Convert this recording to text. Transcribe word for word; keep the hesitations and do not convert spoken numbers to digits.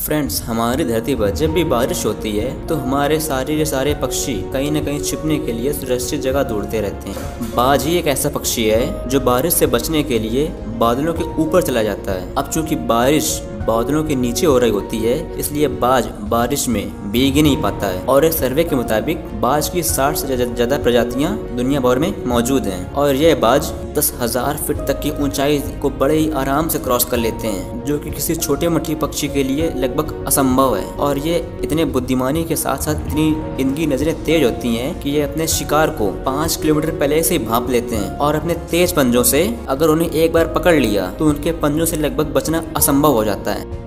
Friends, हमारी धरती पर जब भी बारिश होती है तो हमारे सारे के सारे पक्षी कहीं न कहीं छिपने के लिए सुरक्षित जगह ढूंढते रहते हैं। बाज ही एक ऐसा पक्षी है जो बारिश से बचने के लिए बादलों के ऊपर चला जाता है। अब चूंकि बारिश बादलों के नीचे हो रही होती है, इसलिए बाज बारिश में भीग ही नहीं पाता है। और एक सर्वे के मुताबिक बाज की साठ से ज्यादा प्रजातियां दुनिया भर में मौजूद हैं और यह बाज दस हजार फीट तक की ऊंचाई को बड़े ही आराम से क्रॉस कर लेते हैं, जो कि किसी छोटे मोटे पक्षी के लिए लगभग असंभव है। और ये इतने बुद्धिमानी के साथ साथ इतनी इनकी नजरें तेज होती हैं कि ये अपने शिकार को पाँच किलोमीटर पहले से ही भांप लेते हैं और अपने तेज पंजों से अगर उन्हें एक बार पकड़ लिया तो उनके पंजों से लगभग बचना असंभव हो जाता है।